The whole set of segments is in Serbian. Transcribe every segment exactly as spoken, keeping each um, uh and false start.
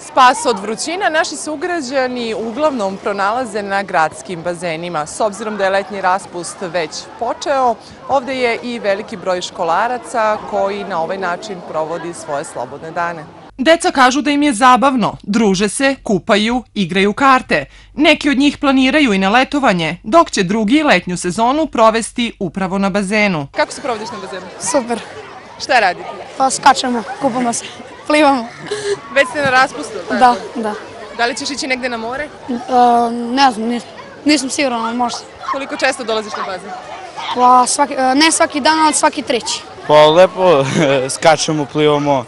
Spas od vrućina naši sugrađani uglavnom pronalaze na gradskim bazenima. S obzirom da je letnji raspust već počeo, ovde je i veliki broj školaraca koji na ovaj način provodi svoje slobodne dane. Deca kažu da im je zabavno, druže se, kupaju, igraju karte. Neki od njih planiraju i na letovanje, dok će drugi letnju sezonu provesti upravo na bazenu. Kako se provodiš na bazenu? Super. Šta radite? Pa skačemo, kupamo se, plivamo. Već ste na raspustu? Da, da. Da li ćeš ići negde na more? Ne znam, nisam siguran, ali možda. Koliko često dolaziš na bazen? Pa ne svaki dan, ali svaki treći. Pa lepo, skačemo, plivamo,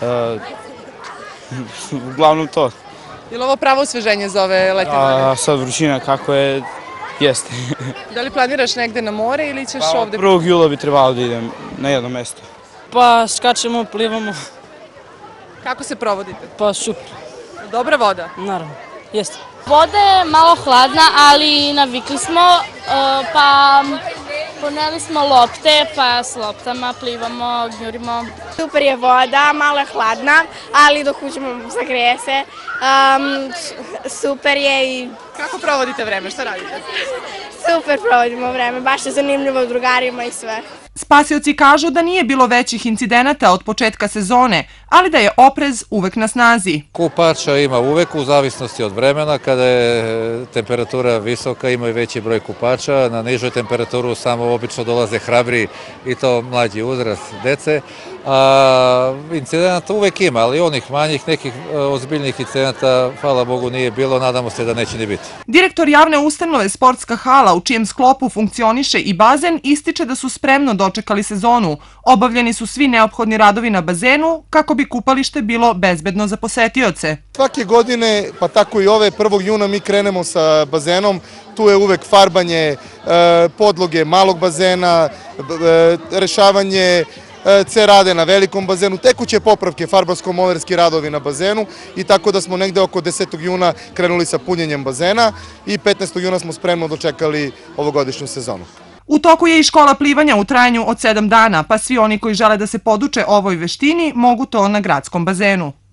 uglavnom to. Je li ovo pravo osveženje za ove letnje dane? A sad vrućina kako je, jeste. Da li planiraš negde na more ili ćeš ovde? prvog jula bi trebalo da idem na jedno mesto. Pa skačemo, plivamo. Kako se provodite? Pa super. Dobra voda? Naravno, jeste. Voda je malo hladna, ali navikli smo, pa poneli smo lopte, pa s loptama plivamo, gnjurimo. Super je voda, malo je hladna, ali dok uđemo zagreje se. Super je i... Kako provodite vreme, šta radite? Super provodimo vreme, baš je zanimljivo s drugarima i sve. Spasioci kažu da nije bilo većih incidenata od početka sezone, ali da je oprez uvek na snazi. Kupača ima uvek u zavisnosti od vremena. Kada je temperatura visoka ima i veći broj kupača. Na nižoj temperaturu samo obično dolaze hrabri i to mlađi uzrast dece. Incidenata uvek ima, ali onih manjih nekih ozbiljnih incidenata, hvala Bogu, nije bilo. Nadamo se da neće ni biti. Direktor javne ustanove Sportska hala, u čijem sklopu funkcioniše i bazen, ističe da su spremno dočekali sezonu. Obavljeni su svi neophodni radovi na bazenu kako bi kupalište bilo bezbedno za posetioce. Svake godine, pa tako i ove, prvog juna mi krenemo sa bazenom. Tu je uvek farbanje podloge malog bazena, rešavanje cerade na velikom bazenu, tekuće popravke, farbarsko-molerski radovi na bazenu i tako da smo negde oko desetog juna krenuli sa punjenjem bazena i petnaestog juna smo spremno dočekali ovogodišnju sezonu. U toku je i škola plivanja u trajanju od sedam dana, pa svi oni koji žele da se poduče ovoj veštini mogu to na gradskom bazenu.